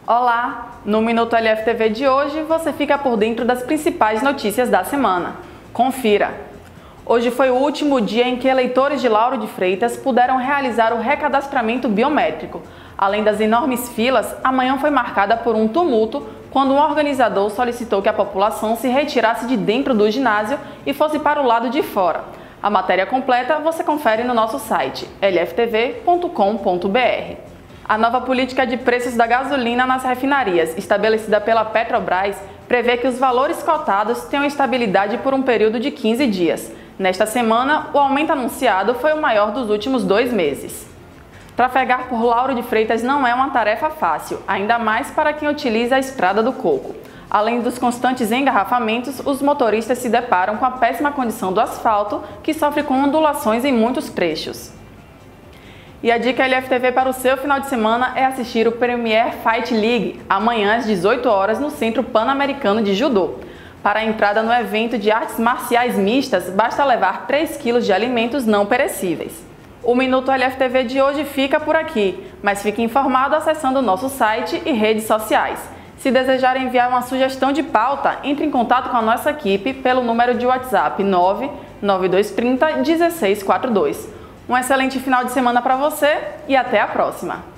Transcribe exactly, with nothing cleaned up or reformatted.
Olá! No Minuto L F T V de hoje você fica por dentro das principais notícias da semana. Confira! Hoje foi o último dia em que eleitores de Lauro de Freitas puderam realizar o recadastramento biométrico. Além das enormes filas, a manhã foi marcada por um tumulto quando um organizador solicitou que a população se retirasse de dentro do ginásio e fosse para o lado de fora. A matéria completa você confere no nosso site l f t v ponto com ponto b r. A nova política de preços da gasolina nas refinarias, estabelecida pela Petrobras, prevê que os valores cotados tenham estabilidade por um período de quinze dias. Nesta semana, o aumento anunciado foi o maior dos últimos dois meses. Trafegar por Lauro de Freitas não é uma tarefa fácil, ainda mais para quem utiliza a Estrada do Coco. Além dos constantes engarrafamentos, os motoristas se deparam com a péssima condição do asfalto, que sofre com ondulações em muitos trechos. E a dica L F T V para o seu final de semana é assistir o Premier Fight League, amanhã às dezoito horas no Centro Pan-Americano de Judô. Para a entrada no evento de artes marciais mistas, basta levar três quilos de alimentos não perecíveis. O Minuto L F T V de hoje fica por aqui, mas fique informado acessando o nosso site e redes sociais. Se desejar enviar uma sugestão de pauta, entre em contato com a nossa equipe pelo número de WhatsApp nove nove dois três zero um seis quatro dois. Um excelente final de semana para você e até a próxima!